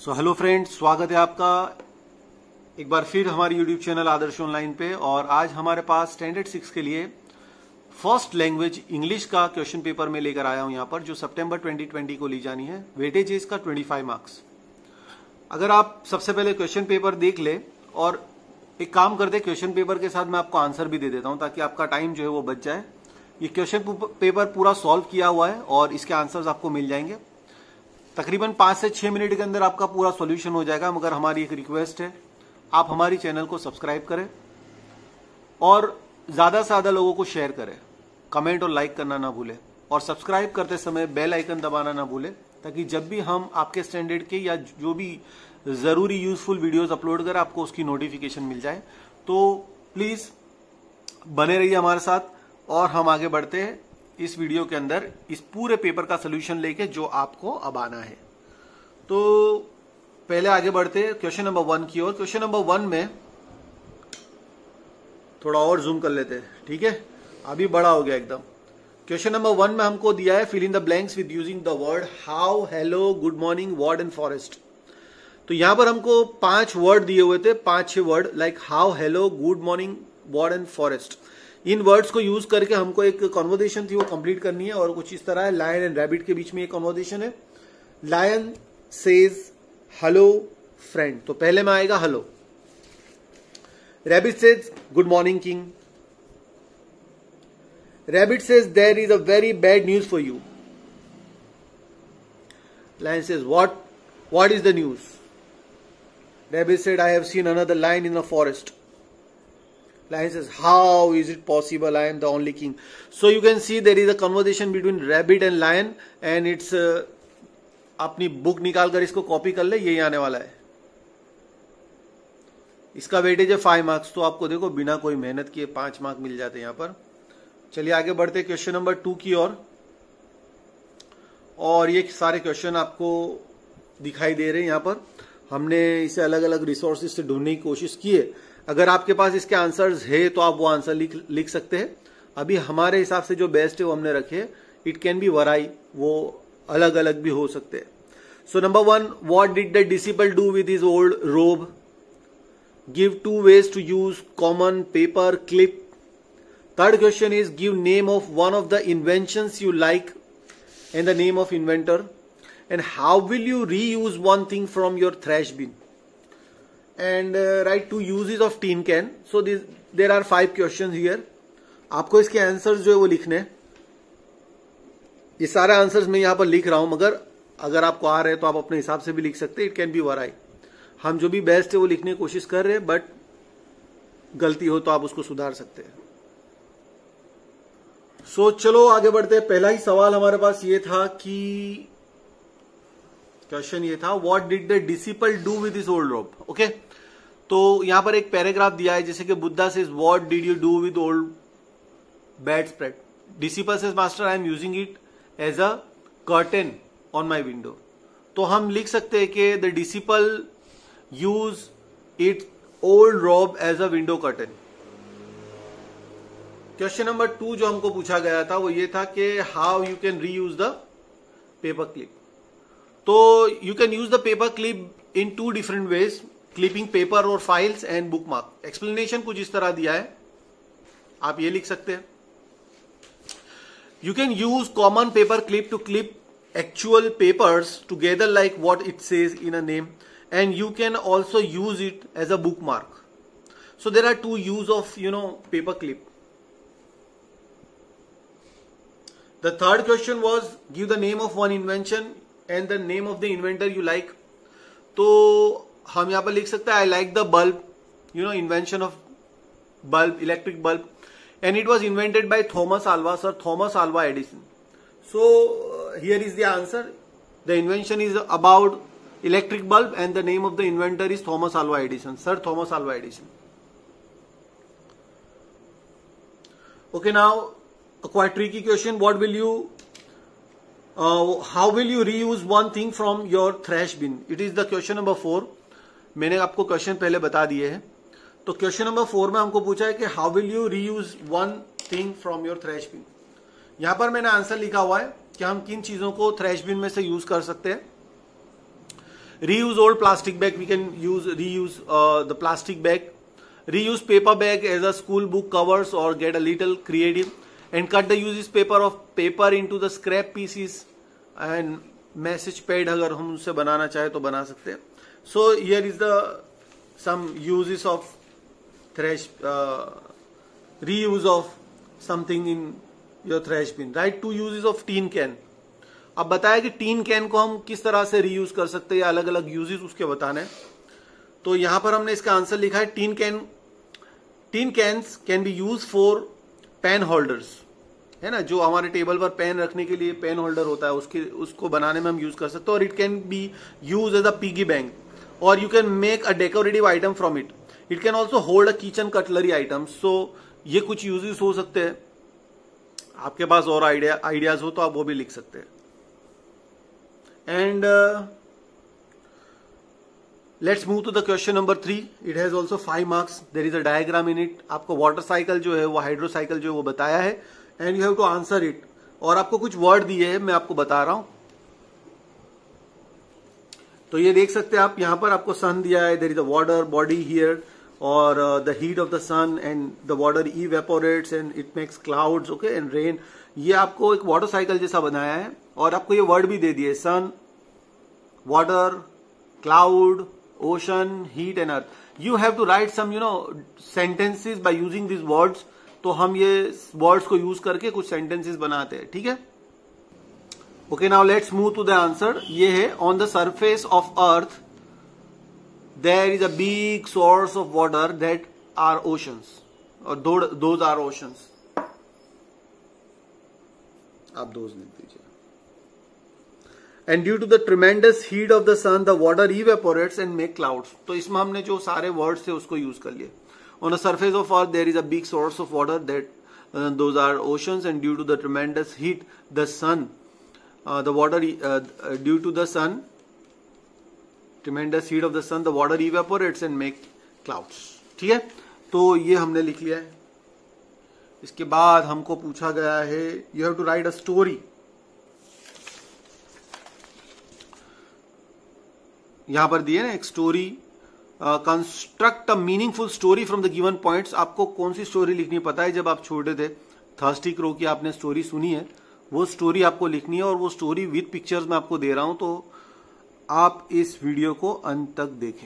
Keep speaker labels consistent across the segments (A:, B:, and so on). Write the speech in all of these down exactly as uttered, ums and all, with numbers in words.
A: So hello friends, स्वागत है आपका एक बार फिर हमारी यूट्यूब चैनल आदर्श ऑनलाइन पे। और आज हमारे पास स्टैंडर्ड सिक्स के लिए फर्स्ट लैंग्वेज इंग्लिश का क्वेश्चन पेपर में लेकर आया हूं यहाँ पर, जो सितंबर ट्वेंटी ट्वेंटी को ली जानी है। वेटेज है इसका पच्चीस मार्क्स। अगर आप सबसे पहले क्वेश्चन पेपर देख ले और एक काम कर दे, क्वेश्चन पेपर के साथ मैं आपको आंसर भी दे देता हूं ताकि आपका टाइम जो है वो बच जाए। ये क्वेश्चन पेपर पूरा सॉल्व किया हुआ है और इसके आंसर्स आपको मिल जाएंगे। तकरीबन पांच से छह मिनट के अंदर आपका पूरा सॉल्यूशन हो जाएगा। मगर हमारी एक रिक्वेस्ट है, आप हमारी चैनल को सब्सक्राइब करें और ज्यादा से ज्यादा लोगों को शेयर करें, कमेंट और लाइक करना ना भूलें, और सब्सक्राइब करते समय बेल आइकन दबाना ना भूलें ताकि जब भी हम आपके स्टैंडर्ड के या जो भी जरूरी यूजफुल वीडियोस अपलोड करें आपको उसकी नोटिफिकेशन मिल जाए। तो प्लीज बने रहिए हमारे साथ और हम आगे बढ़ते हैं इस वीडियो के अंदर इस पूरे पेपर का सोल्यूशन लेके जो आपको अब आना है। तो पहले आगे बढ़ते हैं क्वेश्चन नंबर वन की ओर। क्वेश्चन नंबर वन में थोड़ा और जूम कर लेते हैं, ठीक है, अभी बड़ा हो गया एकदम। क्वेश्चन नंबर वन में हमको दिया है fill in the blanks with using the word how, hello, good morning, ward and forest. तो यहां पर हमको पांच वर्ड दिए हुए थे, पांच छह word like how, hello, good morning, ward and forest. इन वर्ड्स को यूज करके हमको एक कॉन्वर्सेशन थी वो कंप्लीट करनी है और कुछ इस तरह है। लायन एंड रैबिट के बीच में एक कॉन्वर्सेशन है। लायन सेज हेलो फ्रेंड, तो पहले में आएगा hello. Rabbit says good morning king. Rabbit says there is a very bad news for you. Lion says what what is the news. Rabbit said I have seen another lion in the forest. Lion says, how is it possible? I am the only king. So you can see there is a conversation between rabbit and lion and it's uh, अपनी book निकाल कर इसको copy कर ले, यही आने वाला है। इसका वेटेज है फाइव मार्क्स। तो आपको देखो बिना कोई मेहनत किए पांच मार्क मिल जाते हैं यहां पर। चलिए आगे बढ़ते क्वेश्चन नंबर टू की ओर। और ये सारे क्वेश्चन आपको दिखाई दे रहे हैं यहां पर। हमने इसे अलग अलग रिसोर्सेज से ढूंढने की कोशिश की है। अगर आपके पास इसके आंसर्स है तो आप वो आंसर लिख लिख सकते हैं। अभी हमारे हिसाब से जो बेस्ट है वो हमने रखे। इट कैन बी वराई, वो अलग अलग भी हो सकते हैं। So number one, what did the disciple do with his old robe? Give two ways to use common, paper, clip. Third question is give name of one of the inventions you like and the name of inventor. And how will you reuse one thing from your trash bin? And uh, write two uses of tin can. So this, there are five questions here. आपको इसके answers जो है वो लिखने। ये सारे answers मैं यहां पर लिख रहा हूं, मगर अगर आपको आ रहे हैं तो आप अपने हिसाब से भी लिख सकते हैं। It can be vary. हम जो भी बेस्ट है वो लिखने की कोशिश कर रहे हैं, बट गलती हो तो आप उसको सुधार सकते हैं। सो so, चलो आगे बढ़ते हैं। पहला ही सवाल हमारे पास ये था कि क्वेश्चन ये था what did the disciple do with his old robe. Okay, तो यहां पर एक पैराग्राफ दिया है जैसे कि Buddha says what did you do with old bedspread. Disciple says master I am using it as a curtain on my window. तो हम लिख सकते हैं कि the disciple use it old robe as a window curtain. Question number two जो हमको पूछा गया था वो ये था कि how you can reuse the paper clip. तो you can use the paper clip in two different ways, clipping paper और files and bookmark. Explanation कुछ इस तरह दिया है, आप ये लिख सकते हैं। You can use common paper clip to clip actual papers together like what it says in a name, and you can also use it as a bookmark. So there are two use of you know paper clip. The third question was give the name of one invention and the name of the inventor you like. तो हम यहां पर लिख सकते हैं I like the bulb, you know invention of bulb, electric bulb, and it was invented by Thomas Alva, Sir Thomas Alva Edison. So here is the answer. The invention is about electric bulb and the name of the inventor is Thomas Alva Edison, Sir Thomas Alva Edison. Okay, now a quite tricky question. What will you uh, how will you reuse one thing from your trash bin? It is the question number four. मैंने आपको question पहले बता दिए हैं। तो question number four में हमको पूछा है कि how will you reuse one thing from your trash bin. यहां पर मैंने आंसर लिखा हुआ है कि हम किन चीजों को थ्रैश बिन में से यूज कर सकते हैं। reuse old plastic bag, we can use reuse uh, the plastic bag. Reuse paper bag as a school book covers or get a little creative and cut the uses paper of paper into the scrap pieces and message pad अगर हम उससे बनाना चाहे तो बना सकते हैं. So here is the some uses of trash uh, reuse of something in your trash bin. Right, two uses of tin can. अब बताया कि टीन कैन को हम किस तरह से रीयूज कर सकते हैं, अलग अलग यूजेस उसके बताने हैं. तो यहां पर हमने इसका आंसर लिखा है tin can. Tin cans can be use for pen holders, है ना, जो हमारे टेबल पर पेन रखने के लिए पेन होल्डर होता है, उसके उसको बनाने में हम यूज कर सकते हैं. और it can be use as a piggy bank और you can make a decorative item from it. It can also hold a kitchen cutlery item. So ये कुछ यूजेस हो सकते हैं. आपके पास और आइडिया आइडियाज हो तो आप वो भी लिख सकते हैं. And uh, let's move to the question number three. It has also five marks. There is a diagram in it. आपको water cycle जो है वो hydro cycle जो है वो बताया है and you have to answer it. और आपको कुछ word दिए हैं, मैं आपको बता रहा हूं. तो ये देख सकते हैं आप, यहां पर आपको sun दिया है. There is a water body here और uh, the heat of the sun and the water evaporates and it makes clouds, okay, and rain. ये आपको एक वाटर साइकिल जैसा बनाया है और आपको ये वर्ड भी दे दिए, sun, water, cloud, ocean, heat and earth. You have to write some you know sentences by using this words. तो हम ये वर्ड्स को यूज करके कुछ सेंटेंसेस बनाते हैं, ठीक है. Okay, now let's move to the answer. ये है on the surface of earth there is a big source of water that are oceans और दोज आर ओशंस. आप दोज लिख दीजिए. And due to the tremendous heat of the sun the water evaporates and make clouds. तो इसमें हमने जो सारे words थे उसको यूज कर लिए. On the surface of earth there is a big source of water that those are oceans and due to the tremendous heat the sun the water due to the sun tremendous heat of the sun the water evaporates and make clouds. ठीक है, तो ये हमने लिख लिया है. इसके बाद हमको पूछा गया है you have to write a story. यहां पर दिए ना एक story. Construct a meaningful story from the given points. आपको कौन सी स्टोरी लिखनी पता है. जब आप छोटे थे, थर्स्टी क्रो की आपने स्टोरी सुनी है, वो स्टोरी आपको लिखनी है और वो स्टोरी विद पिक्चर्स में आपको दे रहा हूं. तो आप इस वीडियो को अंत तक देखें.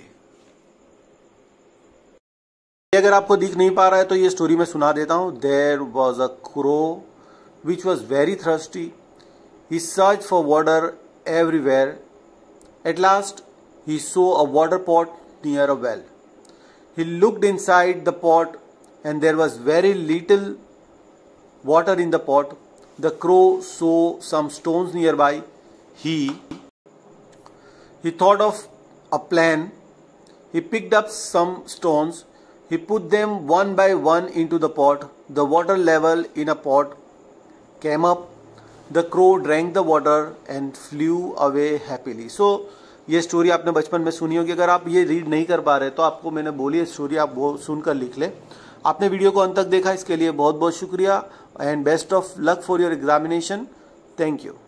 A: अगर आपको दिख नहीं पा रहा है तो ये स्टोरी मैं सुना देता हूं. There was a crow which was very thirsty. He search for water everywhere. At last he saw a water pot near a well. He looked inside the pot and there was very little water in the pot. The crow saw some stones nearby. He he thought of a plan. He picked up some stones. He put them one by one into the pot. The water level in a pot came up. The crow drank the water and flew away happily. So ये story आपने बचपन में सुनी होगी. अगर आप ये read नहीं कर पा रहे तो आपको मैंने बोली है स्टोरी, आप वो सुनकर लिख ले. आपने वीडियो को अंत तक देखा, इसके लिए बहुत बहुत शुक्रिया and best of luck for your examination. Thank you.